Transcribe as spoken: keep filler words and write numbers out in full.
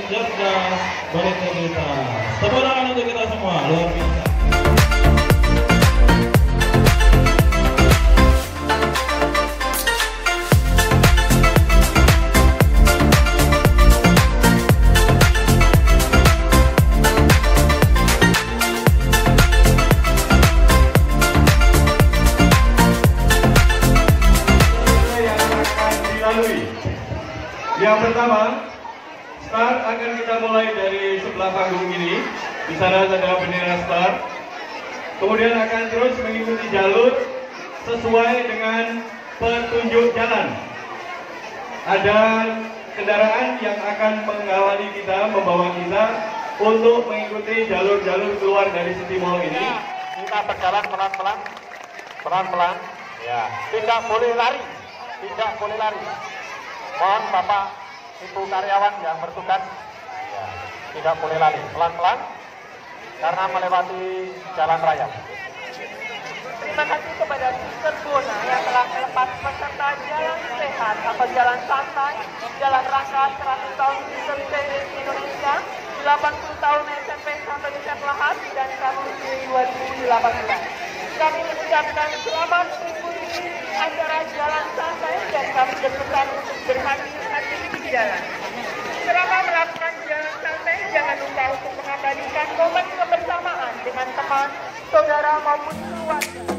cerdas, berintegritas. Tepuk tangan untuk kita semua, luar biasa. Yang pertama, start akan kita mulai dari sebelah panggung ini. Di sana ada bendera start. Kemudian akan terus mengikuti jalur sesuai dengan petunjuk jalan. Ada kendaraan yang akan mengawali kita, membawa kita untuk mengikuti jalur-jalur keluar dari City Mall ini. Kita berjalan pelan-pelan, pelan-pelan. Ya, tidak boleh lari, tidak boleh lari. Mohon Bapak Ibu karyawan yang bertugas ya, tidak boleh lari, pelan-pelan karena melewati jalan raya. Terima kasih kepada Sister Bona yang telah melepas peserta jalan sehat atau jalan santai jalan rangka seratus tahun Sister Series Indonesia, delapan puluh tahun S M P Santo Yosef Lahat dan tahun dua ribu delapan belas. Kami mengucapkan selamat mengikuti acara jalan santai dan kami berpesan untuk berhati-hati di jalan. Selama melakukan jalan santai, jangan lupa untuk mengabadikan momen kebersamaan dengan teman, saudara maupun keluarga.